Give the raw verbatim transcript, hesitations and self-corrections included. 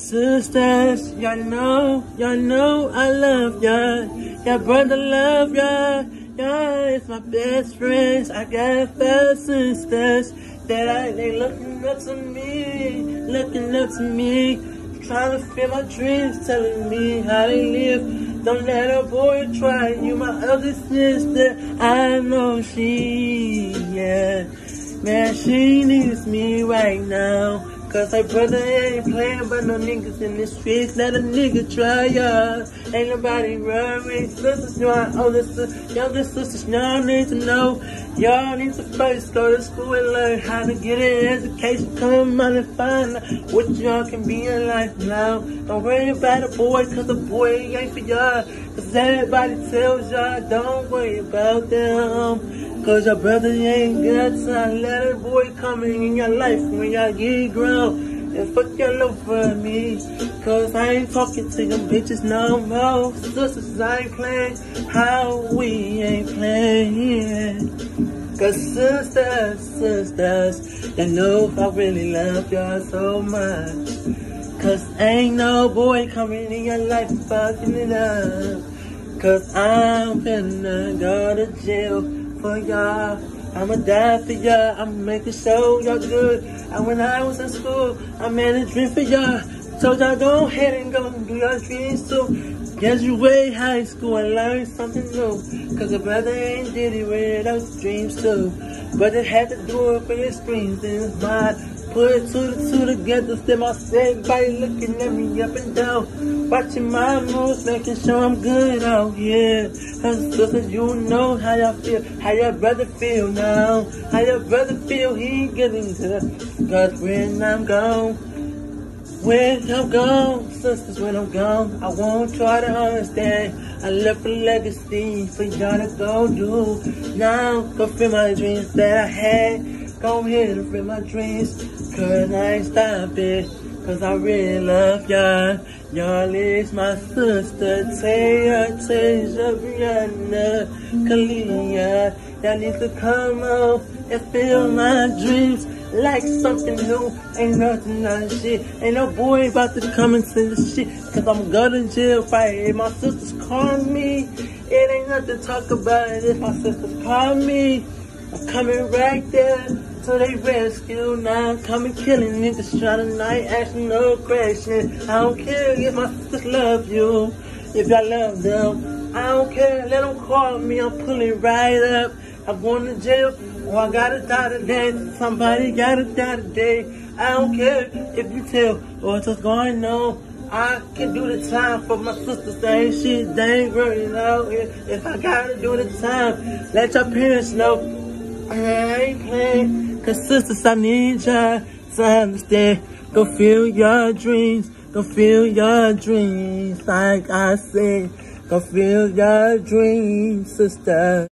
Sisters, y'all know, y'all know I love ya. Your brother love ya. Y'all is my best friends. I got five sisters that I, they looking up to me, looking up to me, trying to feel my dreams, telling me how they live. Don't let a boy try you, my other sister. I know she, yeah, man, she needs me right now. Cause her brother ain't playing but no niggas in the streets. Let a nigga try ya. Ain't nobody worried. Sisters, y'all older sisters, younger sisters, y'all need to know. Y'all need to first go to school and learn how to get an education. Come out and find out what y'all can be in life now. Don't worry about a boy, cause a boy ain't for y'all. Cause everybody tells y'all don't worry about them. Cause your brother ain't got time. Let a boy come in your life when y'all get grown. And fuck your love for me. Cause I ain't talking to them bitches no more. Sisters, I ain't playing how we ain't playing. Cause sisters, sisters, you know I really love y'all so much. Cause ain't no boy coming in your life fucking it up. Cause I'm finna go to jail for y'all. I'ma die for y'all. I'ma make it show y'all good. And when I was in school, I made a dream for y'all. So y'all go ahead and go do your dreams too. Graduate high school and learn something new. Cause a brother ain't did it with those dreams too. But it had to do it for his dreams and his mind. Put it two to two together, step my everybody looking at me up and down. Watching my moves, making sure I'm good out here. Cause sisters, you know how y'all feel, how your brother feel now. How your brother feel, he getting good. Cause when I'm gone, when I'm gone, sisters, when I'm gone, I won't try to understand. I left a legacy for y'all to go do. Now, go feel my dreams that I had. Go ahead and feel my dreams. Cause I ain't stopping. Cause I really love y'all. Y'all is my sister. Taya, Tasia, Brianna, Kalia. Y'all need to come on and feel my dreams. Like something new, ain't nothing like shit. Ain't no boy about to come into the shit. Cause I'm going to jail fight. If my sisters call me, it ain't nothing to talk about it. If my sisters call me, I'm coming right there to they rescue. Now I'm coming killing niggas, trying to not asking no questions. I don't care if my sisters love you, if y'all love them. I don't care, let them call me, I'm pulling right up. I'm going to jail, or I gotta die today. Somebody gotta die today. I don't care if you tell what's going on. I can do the time for my sisters. They ain't shit, they ain't worried now. If, if I gotta do the time, let your parents know. I ain't playing. Cause sisters, I need y'all to understand. Go feel your dreams. Go feel your dreams. Like I said, go feel your dreams, sister.